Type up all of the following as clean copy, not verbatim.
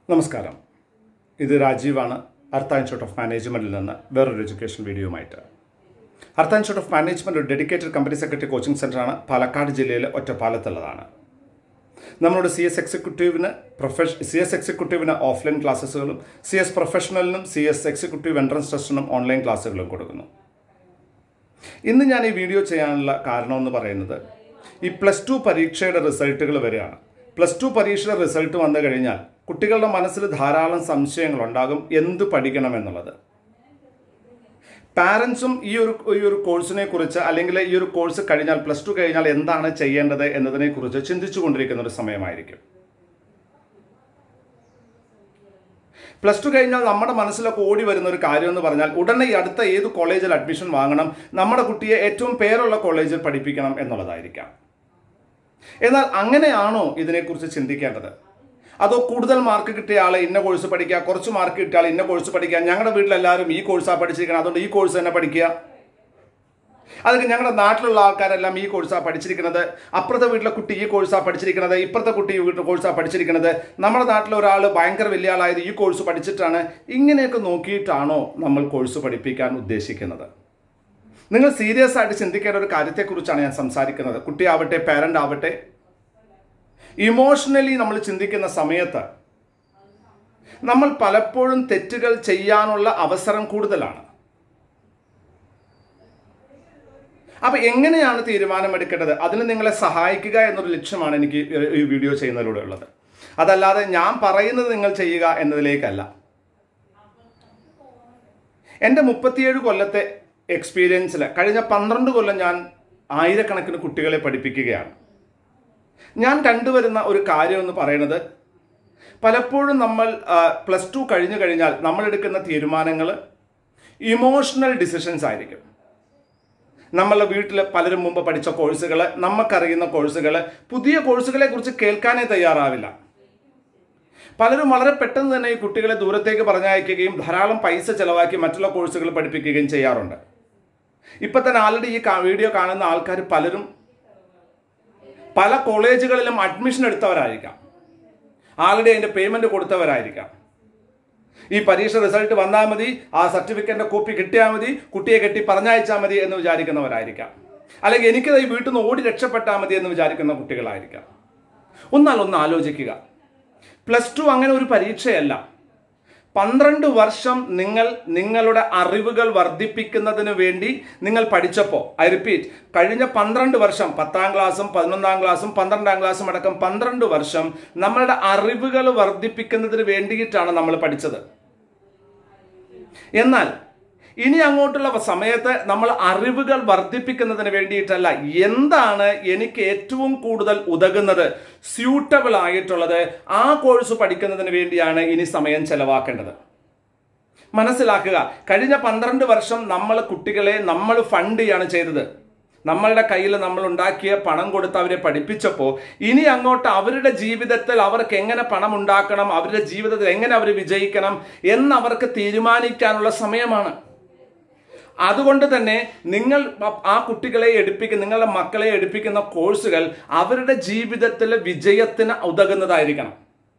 നമസ്കാരം. ഇത് രാജീവാണ്. Artha institute of മാനേജ്മെൻറ്റിൽ നിന്ന് വേറൊരു എഡ്യൂക്കേഷൻ വീഡിയോയുമായിട്ട്. അർത്ത ഇൻസ്റ്റിറ്റ്യൂട്ട് ഓഫ് മാനേജ്മെൻറ്റ് ഒരു ഡെഡിക്കേറ്റഡ് കമ്പനി സെക്രട്ടറി കോച്ചിങ് സെൻ്ററാണ്. പാലക്കാട് ജില്ലയിലെ ഒറ്റപ്പാലത്തുള്ളതാണ്. നമ്മളോട് CS എക്സിക്യൂട്ടീവിന് ഓഫ്ലൈൻ ക്ലാസ്സുകളും CS പ്രൊഫഷണലിനും CS എക്സിക്യൂട്ടീവ് എൻട്രൻസ് ടെസ്റ്റിനും ഓൺലൈൻ ക്ലാസ്സുകളും കൊടുക്കുന്നു. ഇന്ന് ഞാൻ ഈ വീഡിയോ ചെയ്യാനുള്ള കാരണമെന്ന് പറയുന്നത്, ഈ +2 പരീക്ഷയുടെ റിസൾട്ടുകൾ വരികയാണ്. +2 പരീക്ഷയുടെ റിസൾട്ട് വന്നു കഴിഞ്ഞാൽ കുട്ടികളുടെ മനസ്സിൽ ധാരാളം സംശയങ്ങളുണ്ടാകും എന്ത് പഠിക്കണമെന്നുള്ളത്. പാരൻസും ഈ ഒരു കോഴ്സിനെ കുറിച്ച്, അല്ലെങ്കിൽ ഈ ഒരു കോഴ്സ് കഴിഞ്ഞാൽ +2 കഴിഞ്ഞാൽ എന്താണ് ചെയ്യേണ്ടത് എന്നതിനെക്കുറിച്ച് ചിന്തിച്ചു കൊണ്ടിരിക്കുന്ന ഒരു സമയമായിരിക്കും. +2 കഴിഞ്ഞാൽ നമ്മുടെ മനസ്സിലൊക്കെ ഓടി വരുന്ന ഒരു കാര്യം എന്ന് പറഞ്ഞാൽ, ഉടനെ ഈ അടുത്ത ഏത് കോളേജിൽ അഡ്മിഷൻ വാങ്ങണം, നമ്മുടെ കുട്ടിയെ ഏറ്റവും പേരുള്ള കോളേജിൽ പഠിപ്പിക്കണം എന്നുള്ളതായിരിക്കാം. എന്നാൽ അങ്ങനെയാണോ ഇതിനെക്കുറിച്ച് ചിന്തിക്കേണ്ടത്? അതോ കൂടുതൽ മാർക്ക് കിട്ടിയ ആളെ ഇന്ന കോഴ്സ് പഠിക്കുക, കുറച്ച് മാർക്ക് കിട്ടിയ ആൾ ഇന്ന കോഴ്സ് പഠിക്കുക, ഞങ്ങളുടെ വീട്ടിലെല്ലാവരും ഈ കോഴ്സാണ് പഠിച്ചിരിക്കണം അതുകൊണ്ട് ഈ കോഴ്സ് തന്നെ പഠിക്കുക, അതൊക്കെ ഞങ്ങളുടെ നാട്ടിലുള്ള ആൾക്കാരെല്ലാം ഈ കോഴ്സാണ് പഠിച്ചിരിക്കുന്നത്, അപ്പുറത്തെ വീട്ടിലെ കുട്ടി ഈ കോഴ്സാണ് പഠിച്ചിരിക്കുന്നത്, ഇപ്പുറത്തെ കുട്ടി ഈ വീട്ടിലെ കോഴ്സാണ് പഠിച്ചിരിക്കുന്നത്, നമ്മുടെ നാട്ടിലെ ഒരാൾ ഭയങ്കര വലിയ ആളായത് ഈ കോഴ്സ് പഠിച്ചിട്ടാണ്. ഇങ്ങനെയൊക്കെ നോക്കിയിട്ടാണോ നമ്മൾ കോഴ്സ് പഠിപ്പിക്കാൻ ഉദ്ദേശിക്കുന്നത്? നിങ്ങൾ സീരിയസ് ആയിട്ട് ചിന്തിക്കേണ്ട ഒരു കാര്യത്തെക്കുറിച്ചാണ് ഞാൻ സംസാരിക്കുന്നത്. കുട്ടിയാവട്ടെ, പാരൻ്റ് ആവട്ടെ, ഇമോഷണലി നമ്മൾ ചിന്തിക്കുന്ന സമയത്ത് നമ്മൾ പലപ്പോഴും തെറ്റുകൾ ചെയ്യാനുള്ള അവസരം കൂടുതലാണ്. അപ്പം എങ്ങനെയാണ് തീരുമാനമെടുക്കേണ്ടത്? അതിന് നിങ്ങളെ സഹായിക്കുക എന്നൊരു ലക്ഷ്യമാണ് എനിക്ക് ഈ വീഡിയോ ചെയ്യുന്നതിലൂടെ ഉള്ളത്. അതല്ലാതെ ഞാൻ പറയുന്നത് നിങ്ങൾ ചെയ്യുക എന്നതിലേക്കല്ല. എൻ്റെ 37 കൊല്ലത്തെ എക്സ്പീരിയൻസിൽ കഴിഞ്ഞ 12 കൊല്ലം ഞാൻ ആയിരക്കണക്കിന് കുട്ടികളെ പഠിപ്പിക്കുകയാണ്. ഞാൻ കണ്ടുവരുന്ന ഒരു കാര്യം എന്ന് പറയുന്നത്, പലപ്പോഴും നമ്മൾ +2 കഴിഞ്ഞു കഴിഞ്ഞാൽ നമ്മളെടുക്കുന്ന തീരുമാനങ്ങൾ ഇമോഷണൽ ഡിസിഷൻസ് ആയിരിക്കും. നമ്മളുടെ വീട്ടിൽ പലരും മുമ്പ് പഠിച്ച കോഴ്സുകൾ, നമുക്കറിയുന്ന കോഴ്സുകൾ, പുതിയ കോഴ്സുകളെ കുറിച്ച് കേൾക്കാനേ തയ്യാറാവില്ല. പലരും വളരെ പെട്ടെന്ന് തന്നെ ഈ കുട്ടികളെ ദൂരത്തേക്ക് പറഞ്ഞയക്കുകയും ധാരാളം പൈസ ചെലവാക്കി മറ്റുള്ള കോഴ്സുകൾ പഠിപ്പിക്കുകയും ചെയ്യാറുണ്ട്. ഇപ്പം തന്നെ ആൾറെഡി ഈ വീഡിയോ കാണുന്ന ആൾക്കാർ പലരും പല കോളേജുകളിലും അഡ്മിഷൻ എടുത്തവരായിരിക്കാം, ആൾറെഡി അതിൻ്റെ പേയ്മെൻറ്റ് കൊടുത്തവരായിരിക്കാം. ഈ പരീക്ഷ റിസൾട്ട് വന്നാൽ മതി, ആ സർട്ടിഫിക്കറ്റിൻ്റെ കോപ്പി കിട്ടിയാൽ മതി, കുട്ടിയെ കെട്ടി പറഞ്ഞയച്ചാൽ മതി എന്ന് വിചാരിക്കുന്നവരായിരിക്കാം. അല്ലെങ്കിൽ എനിക്കത് ഈ വീട്ടിൽ നിന്ന് ഓടി രക്ഷപ്പെട്ടാൽ മതി എന്ന് വിചാരിക്കുന്ന കുട്ടികളായിരിക്കാം. ഒന്ന് ആലോചിക്കുക. +2 അങ്ങനെ ഒരു പരീക്ഷയല്ല. 12 വർഷം നിങ്ങളുടെ അറിവുകൾ വർദ്ധിപ്പിക്കുന്നതിന് വേണ്ടി നിങ്ങൾ പഠിച്ചപ്പോൾ, ഐ റിപ്പീറ്റ്, കഴിഞ്ഞ 12 വർഷം 10ാം ക്ലാസ്സും 11ാം ക്ലാസ്സും 12ാം ക്ലാസ്സും അടക്കം 12 വർഷം നമ്മളുടെ അറിവുകൾ വർദ്ധിപ്പിക്കുന്നതിന് വേണ്ടിയിട്ടാണ് നമ്മൾ പഠിച്ചത്. എന്നാൽ ഇനി അങ്ങോട്ടുള്ള സമയത്ത് നമ്മൾ അറിവുകൾ വർദ്ധിപ്പിക്കുന്നതിന് വേണ്ടിയിട്ടല്ല, എന്താണ് എനിക്ക് ഏറ്റവും കൂടുതൽ ഉതകുന്നത്, സ്യൂട്ടബിൾ ആയിട്ടുള്ളത്, ആ കോഴ്സ് പഠിക്കുന്നതിന് വേണ്ടിയാണ് ഇനി സമയം ചെലവാക്കേണ്ടത്. മനസ്സിലാക്കുക, കഴിഞ്ഞ 12 വർഷം കുട്ടികളെ നമ്മൾ ഫണ്ട് ചെയ്യാണ് ചെയ്തത്. നമ്മളുടെ കയ്യിൽ നമ്മൾ ഉണ്ടാക്കിയ പണം കൊടുത്ത് അവരെ പഠിപ്പിച്ചപ്പോൾ ഇനി അങ്ങോട്ട് അവരുടെ ജീവിതത്തിൽ അവർക്ക് എങ്ങനെ പണം ഉണ്ടാക്കണം, അവരുടെ ജീവിതത്തിൽ എങ്ങനെ അവർ വിജയിക്കണം എന്നവർക്ക് തീരുമാനിക്കാനുള്ള സമയമാണ്. അതുകൊണ്ട് തന്നെ നിങ്ങൾ ആ കുട്ടികളെ നിങ്ങളുടെ മക്കളെ എടുപ്പിക്കുന്ന കോഴ്സുകൾ അവരുടെ ജീവിതത്തിലെ വിജയത്തിന് ഉതകുന്നതായിരിക്കണം.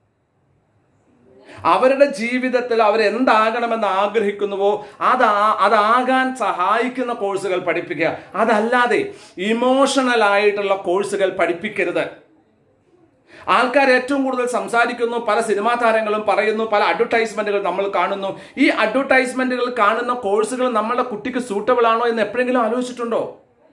അവരുടെ ജീവിതത്തിൽ അവരെന്താകണമെന്ന് ആഗ്രഹിക്കുന്നുവോ അതാകാൻ സഹായിക്കുന്ന കോഴ്സുകൾ പഠിപ്പിക്കുക. അതല്ലാതെ ഇമോഷണൽ ആയിട്ടുള്ള കോഴ്സുകൾ പഠിപ്പിക്കരുത്. ആൾക്കാർ ഏറ്റവും കൂടുതൽ സംസാരിക്കുന്നു, പല സിനിമാ താരങ്ങളും പറയുന്നു, പല അഡ്വർടൈസ്മെന്റുകൾ നമ്മൾ കാണുന്നു. ഈ അഡ്വർടൈസ്മെന്റുകൾ കാണുന്ന കോഴ്സുകൾ നമ്മളുടെ കുട്ടിക്ക് സൂട്ടബിൾ ആണോ എന്ന് എപ്പോഴെങ്കിലും ആലോചിച്ചിട്ടുണ്ടോ?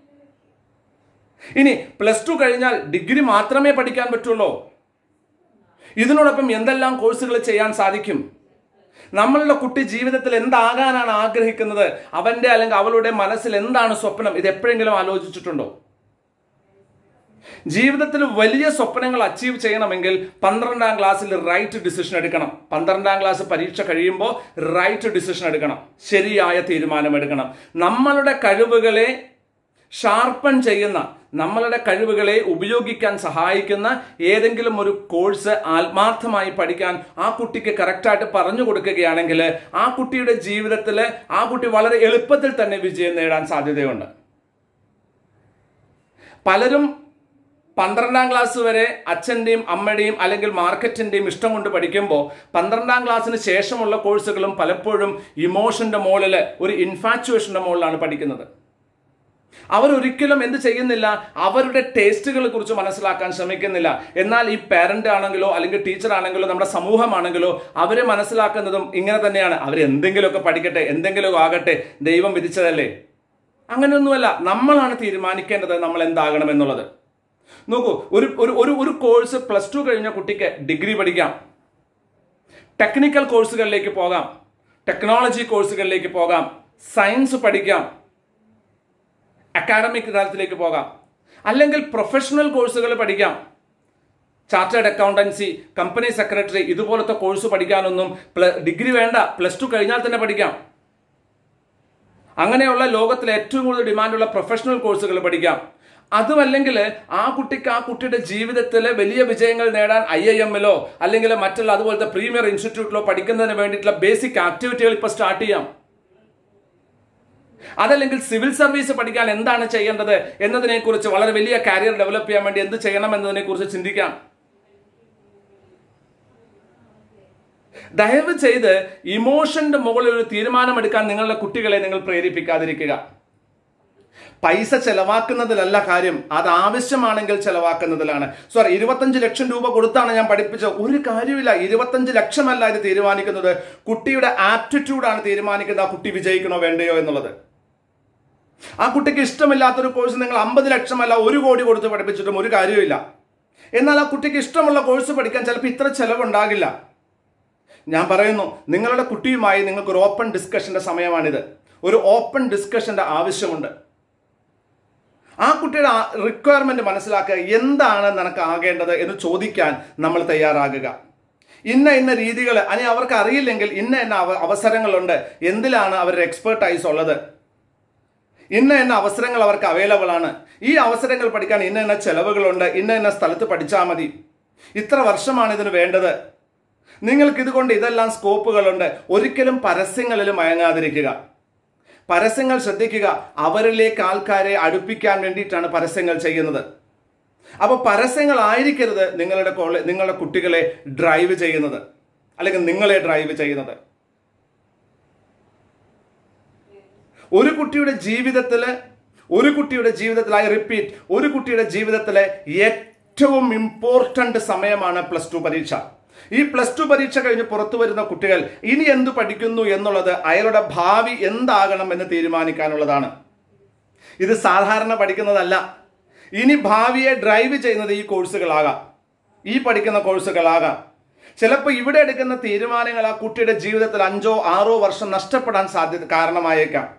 ഇനി +2 കഴിഞ്ഞാൽ ഡിഗ്രി മാത്രമേ പഠിക്കാൻ പറ്റുള്ളൂ. ഇതിനോടൊപ്പം എന്തെല്ലാം കോഴ്സുകൾ ചെയ്യാൻ സാധിക്കും? നമ്മളുടെ കുട്ടി ജീവിതത്തിൽ എന്താകാനാണ് ആഗ്രഹിക്കുന്നത്, അവന്റെ അല്ലെങ്കിൽ അവളുടെ മനസ്സിൽ എന്താണ് സ്വപ്നം, ഇത് എപ്പോഴെങ്കിലും ആലോചിച്ചിട്ടുണ്ടോ? ജീവിതത്തിൽ വലിയ സ്വപ്നങ്ങൾ അച്ചീവ് ചെയ്യണമെങ്കിൽ 12ാം ക്ലാസ്സിൽ റൈറ്റ് ഡിസിഷൻ എടുക്കണം. 12ാം ക്ലാസ് പരീക്ഷ കഴിയുമ്പോൾ റൈറ്റ് ഡിസിഷൻ എടുക്കണം, ശരിയായ തീരുമാനം എടുക്കണം. നമ്മളുടെ കഴിവുകളെ ഷാർപ്പൺ ചെയ്യുന്ന, നമ്മളുടെ കഴിവുകളെ ഉപയോഗിക്കാൻ സഹായിക്കുന്ന ഏതെങ്കിലും ഒരു കോഴ്സ് ആത്മാർത്ഥമായി പഠിക്കാൻ ആ കുട്ടിക്ക് കറക്റ്റായിട്ട് പറഞ്ഞു കൊടുക്കുകയാണെങ്കിൽ ആ കുട്ടിയുടെ ജീവിതത്തിൽ ആ കുട്ടി വളരെ എളുപ്പത്തിൽ തന്നെ വിജയം നേടാൻ സാധ്യതയുണ്ട്. പലരും 12ാം ക്ലാസ് വരെ അച്ഛൻ്റെയും അമ്മയുടെയും അല്ലെങ്കിൽ മാർക്കറ്റിൻ്റെയും ഇഷ്ടം കൊണ്ട് പഠിക്കുമ്പോൾ 12ാം ക്ലാസ്സിന് ശേഷമുള്ള കോഴ്സുകളും പലപ്പോഴും ഇമോഷൻ്റെ മുകളിൽ ഒരു ഇൻഫാച്വേഷൻ്റെ മുകളിലാണ് പഠിക്കുന്നത്. അവരൊരിക്കലും എന്ത് ചെയ്യുന്നില്ല, അവരുടെ ടേസ്റ്റുകളെ കുറിച്ച് മനസ്സിലാക്കാൻ ശ്രമിക്കുന്നില്ല. എന്നാൽ ഈ പാരന്റ് ആണെങ്കിലോ അല്ലെങ്കിൽ ടീച്ചർ ആണെങ്കിലോ നമ്മുടെ സമൂഹമാണെങ്കിലോ അവരെ മനസ്സിലാക്കുന്നതും ഇങ്ങനെ തന്നെയാണ്. അവരെന്തെങ്കിലുമൊക്കെ പഠിക്കട്ടെ, എന്തെങ്കിലുമൊക്കെ ആകട്ടെ, ദൈവം വിധിച്ചതല്ലേ. അങ്ങനെയൊന്നുമല്ല, നമ്മളാണ് തീരുമാനിക്കേണ്ടത് നമ്മൾ എന്താകണം എന്നുള്ളത്. നോക്കൂ, ഒരു കോഴ്സ് +2 കഴിഞ്ഞ കുട്ടിക്ക് ഡിഗ്രി പഠിക്കാം, ടെക്നിക്കൽ കോഴ്സുകളിലേക്ക് പോകാം, ടെക്നോളജി കോഴ്സുകളിലേക്ക് പോകാം, സയൻസ് പഠിക്കാം, അക്കാഡമിക് തലത്തിലേക്ക് പോകാം, അല്ലെങ്കിൽ പ്രൊഫഷണൽ കോഴ്സുകൾ പഠിക്കാം. ചാർട്ടേഡ് അക്കൗണ്ടൻസി, കമ്പനി സെക്രട്ടറി, ഇതുപോലത്തെ കോഴ്സ് പഠിക്കാനൊന്നും ഡിഗ്രി വേണ്ട, +2 കഴിഞ്ഞാൽ തന്നെ പഠിക്കാം. അങ്ങനെയുള്ള ലോകത്തിലെ ഏറ്റവും കൂടുതൽ ഡിമാൻഡുള്ള പ്രൊഫഷണൽ കോഴ്സുകൾ പഠിക്കാം. അതുമല്ലെങ്കിൽ ആ കുട്ടിയുടെ ജീവിതത്തിൽ വലിയ വിജയങ്ങൾ നേടാൻ IIM-ലോ അല്ലെങ്കിൽ മറ്റുള്ള അതുപോലത്തെ പ്രീമിയർ ഇൻസ്റ്റിറ്റ്യൂട്ടിലോ പഠിക്കുന്നതിന് വേണ്ടിയിട്ടുള്ള ബേസിക് ആക്ടിവിറ്റികൾ ഇപ്പോൾ സ്റ്റാർട്ട് ചെയ്യാം. അതല്ലെങ്കിൽ സിവിൽ സർവീസ് പഠിക്കാൻ എന്താണ് ചെയ്യേണ്ടത് എന്നതിനെക്കുറിച്ച്, വളരെ വലിയ കരിയർ ഡെവലപ്പ് ചെയ്യാൻ വേണ്ടി എന്ത് ചെയ്യണം എന്നതിനെക്കുറിച്ച് ചിന്തിക്കാം. ദയവ് ചെയ്ത് ഇമോഷന്റെ മുകളിൽ ഒരു തീരുമാനമെടുക്കാൻ നിങ്ങളുടെ കുട്ടികളെ നിങ്ങൾ പ്രേരിപ്പിക്കാതിരിക്കുക. പൈസ ചെലവാക്കുന്നതിലല്ല കാര്യം, അത് ആവശ്യമാണെങ്കിൽ ചെലവാക്കുന്നതിലാണ്. 25 ലക്ഷം രൂപ കൊടുത്താണ് ഞാൻ പഠിപ്പിച്ചത്, ഒരു കാര്യമില്ല. 25 ലക്ഷമല്ല ഇത് തീരുമാനിക്കുന്നത്, കുട്ടിയുടെ ആപ്റ്റിറ്റ്യൂഡാണ് തീരുമാനിക്കുന്നത് ആ കുട്ടി വിജയിക്കണോ വേണ്ടയോ എന്നുള്ളത്. ആ കുട്ടിക്ക് ഇഷ്ടമില്ലാത്തൊരു കോഴ്സ് നിങ്ങൾ 50 ലക്ഷമല്ല 1 കോടി കൊടുത്ത് പഠിപ്പിച്ചിട്ടും ഒരു കാര്യമില്ല. എന്നാൽ ആ കുട്ടിക്ക് ഇഷ്ടമുള്ള കോഴ്സ് പഠിക്കാൻ ചിലപ്പോൾ ഇത്ര ചെലവുണ്ടാകില്ല. ഞാൻ പറയുന്നു, നിങ്ങളുടെ കുട്ടിയുമായി നിങ്ങൾക്കൊരു ഓപ്പൺ ഡിസ്കഷന്റെ സമയമാണിത്. ഒരു ഓപ്പൺ ഡിസ്കഷന്റെ ആവശ്യമുണ്ട്. ആ കുട്ടിയുടെ റിക്വയർമെന്റ് മനസ്സിലാക്കുക. എന്താണ് നിനക്ക് ആകേണ്ടത് എന്ന് ചോദിക്കാൻ നമ്മൾ തയ്യാറാകുക. ഇന്ന രീതികൾ അല്ലെങ്കിൽ അവർക്ക് അറിയില്ലെങ്കിൽ ഇന്ന അവസരങ്ങളുണ്ട്, എന്തിലാണ് അവരുടെ എക്സ്പെർട്ടൈസ് ഉള്ളത്, ഇന്ന അവസരങ്ങൾ അവർക്ക് അവൈലബിൾ ആണ്, ഈ അവസരങ്ങൾ പഠിക്കാൻ ഇന്ന ചെലവുകളുണ്ട്, ഇന്ന സ്ഥലത്ത് പഠിച്ചാൽ മതി, ഇത്ര വർഷമാണ് ഇതിന് വേണ്ടത്, നിങ്ങൾക്ക് ഇതുകൊണ്ട് ഇതെല്ലാം സ്കോപ്പുകളുണ്ട്. ഒരിക്കലും പരസ്യങ്ങളിൽ മയങ്ങാതിരിക്കുക. പരസ്യങ്ങൾ ശ്രദ്ധിക്കുക. അവരിലേക്ക് ആൾക്കാരെ അടുപ്പിക്കാൻ വേണ്ടിയിട്ടാണ് പരസ്യങ്ങൾ ചെയ്യുന്നത്. അപ്പോൾ പരസ്യങ്ങളായിരിക്കരുത് നിങ്ങളുടെ കുട്ടികളെ ഡ്രൈവ് ചെയ്യുന്നത് അല്ലെങ്കിൽ നിങ്ങളെ ഡ്രൈവ് ചെയ്യുന്നത്. ഒരു കുട്ടിയുടെ ജീവിതത്തിൽ ഐ റിപ്പീറ്റ്, ഒരു കുട്ടിയുടെ ജീവിതത്തിലെ ഏറ്റവും ഇമ്പോർട്ടന്റ് സമയമാണ് +2 പരീക്ഷ. ഈ +2 പരീക്ഷ കഴിഞ്ഞ് പുറത്തു വരുന്ന കുട്ടികൾ ഇനി എന്തു പഠിക്കുന്നു എന്നുള്ളത് അയാളുടെ ഭാവി എന്താകണം എന്ന് തീരുമാനിക്കാനുള്ളതാണ്. ഇത് സാധാരണ പഠിക്കുന്നതല്ല. ഇനി ഭാവിയെ ഡ്രൈവ് ചെയ്യുന്നത് ഈ കോഴ്സുകളാകാം, ഈ പഠിക്കുന്ന കോഴ്സുകളാകാം. ചിലപ്പോൾ ഇവിടെ എടുക്കുന്ന തീരുമാനങ്ങൾ ആ കുട്ടിയുടെ ജീവിതത്തിൽ 5-6 വർഷം നഷ്ടപ്പെടാൻ കാരണമായേക്കാം.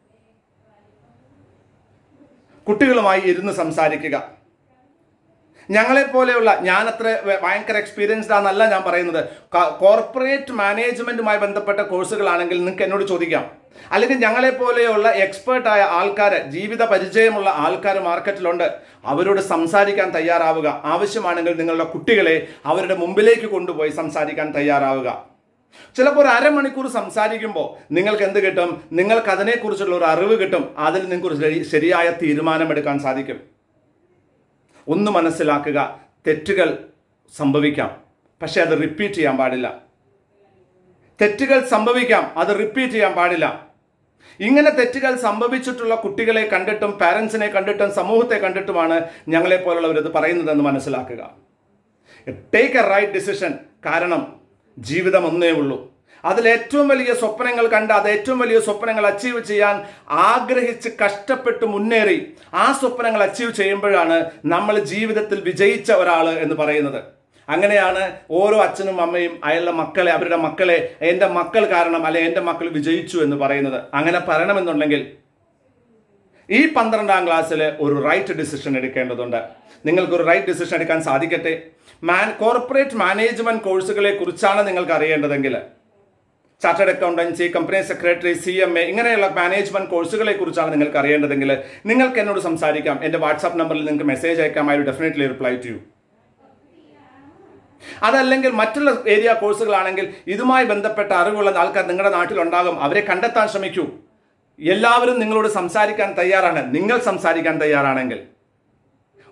കുട്ടികളുമായി ഇരുന്ന് സംസാരിക്കുക. ഞങ്ങളെപ്പോലെയുള്ള, ഞാനത്ര ഭയങ്കര എക്സ്പീരിയൻസ്ഡ് ആണെന്നല്ല ഞാൻ പറയുന്നത്, കോർപ്പറേറ്റ് മാനേജ്മെന്റുമായി ബന്ധപ്പെട്ട കോഴ്സുകളാണെങ്കിൽ നിങ്ങൾക്ക് എന്നോട് ചോദിക്കാം. അല്ലെങ്കിൽ ഞങ്ങളെപ്പോലെയുള്ള എക്സ്പേർട്ടായ ആൾക്കാർ, ജീവിത പരിചയമുള്ള ആൾക്കാർ മാർക്കറ്റിലുണ്ട്. അവരോട് സംസാരിക്കാൻ തയ്യാറാവുക. ആവശ്യമാണെങ്കിൽ നിങ്ങളുടെ കുട്ടികളെ അവരുടെ മുമ്പിലേക്ക് കൊണ്ടുപോയി സംസാരിക്കാൻ തയ്യാറാവുക. ചിലപ്പോൾ ഒരു അരമണിക്കൂർ സംസാരിക്കുമ്പോൾ നിങ്ങൾക്ക് എന്ത് കിട്ടും? നിങ്ങൾക്ക് അതിനെക്കുറിച്ചുള്ള ഒരു അറിവ് കിട്ടും. അതിൽ നിങ്ങൾക്ക് ശരിയായ തീരുമാനമെടുക്കാൻ സാധിക്കും. ഒന്ന് മനസ്സിലാക്കുക, തെറ്റുകൾ സംഭവിക്കാം, പക്ഷെ അത് റിപ്പീറ്റ് ചെയ്യാൻ പാടില്ല. തെറ്റുകൾ സംഭവിക്കാം, അത് റിപ്പീറ്റ് ചെയ്യാൻ പാടില്ല. ഇങ്ങനെ തെറ്റുകൾ സംഭവിച്ചിട്ടുള്ള കുട്ടികളെ കണ്ടിട്ടും പാരൻസിനെ കണ്ടിട്ടും സമൂഹത്തെ കണ്ടിട്ടുമാണ് ഞങ്ങളെപ്പോലുള്ളവർ ഇത് പറയുന്നതെന്ന് മനസ്സിലാക്കുക. Take a right decision. കാരണം ജീവിതം ഒന്നേ ഉള്ളൂ. അതിൽ ഏറ്റവും വലിയ സ്വപ്നങ്ങൾ കണ്ട് അത് ഏറ്റവും വലിയ സ്വപ്നങ്ങൾ അച്ചീവ് ചെയ്യാൻ ആഗ്രഹിച്ച് കഷ്ടപ്പെട്ട് മുന്നേറി ആ സ്വപ്നങ്ങൾ അച്ചീവ് ചെയ്യുമ്പോഴാണ് നമ്മൾ ജീവിതത്തിൽ വിജയിച്ച ഒരാൾ എന്ന് പറയുന്നത്. അങ്ങനെയാണ് ഓരോ അച്ഛനും അമ്മയും അവരുടെ മക്കളെ എൻ്റെ മക്കൾ കാരണം അല്ലെ എൻ്റെ മക്കൾ വിജയിച്ചു എന്ന് പറയുന്നത്. അങ്ങനെ പറയണമെന്നുണ്ടെങ്കിൽ ഈ 12ാം ക്ലാസ്സിൽ ഒരു റൈറ്റ് ഡിസിഷൻ എടുക്കേണ്ടതുണ്ട്. നിങ്ങൾക്കൊരു റൈറ്റ് ഡിസിഷൻ എടുക്കാൻ സാധിക്കട്ടെ. കോർപ്പറേറ്റ് മാനേജ്മെന്റ് കോഴ്സുകളെ കുറിച്ചാണ് നിങ്ങൾക്ക് അറിയേണ്ടതെങ്കിൽ, chartered accountancy, company secretary, CMA ഇങ്ങനെയുള്ള മാനേജ്മെന്റ് കോഴ്സുകളെ കുറിച്ചാണ് നിങ്ങൾക്ക് അറിയേണ്ടതെങ്കിൽ നിങ്ങൾക്ക് എന്നോട് സംസാരിക്കാം. എൻ്റെ വാട്സാപ്പ് നമ്പറിൽ നിങ്ങൾക്ക് മെസ്സേജ് അയക്കാം. I will definitely reply to you. അതല്ലെങ്കിൽ മറ്റുള്ള ഏരിയ കോഴ്സുകളാണെങ്കിൽ ഇതുമായി ബന്ധപ്പെട്ട അറിവുള്ള ആൾക്കാർ നിങ്ങളുടെ നാട്ടിലുണ്ടാകും. അവരെ കണ്ടെത്താൻ ശ്രമിക്കൂ. എല്ലാവരും നിങ്ങളോട് സംസാരിക്കാൻ തയ്യാറാണ്, നിങ്ങൾ സംസാരിക്കാൻ തയ്യാറാണെങ്കിൽ.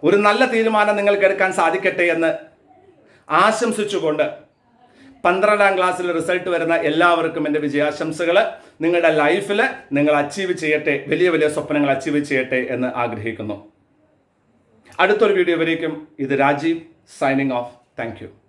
ഒരു നല്ല തീരുമാനം നിങ്ങൾക്ക് എടുക്കാൻ സാധിക്കട്ടെ എന്ന് ആശംസിച്ചുകൊണ്ട് 12ാം ക്ലാസ്സിൽ റിസൾട്ട് വരുന്ന എല്ലാവർക്കും എൻ്റെ വിജയാശംസകൾ. നിങ്ങളുടെ ലൈഫിൽ നിങ്ങൾ അച്ചീവ് ചെയ്യട്ടെ, വലിയ വലിയ സ്വപ്നങ്ങൾ അച്ചീവ് ചെയ്യട്ടെ എന്ന് ആഗ്രഹിക്കുന്നു. അടുത്തൊരു വീഡിയോ വരേക്കും ഇത് Rajeev signing off. Thank U.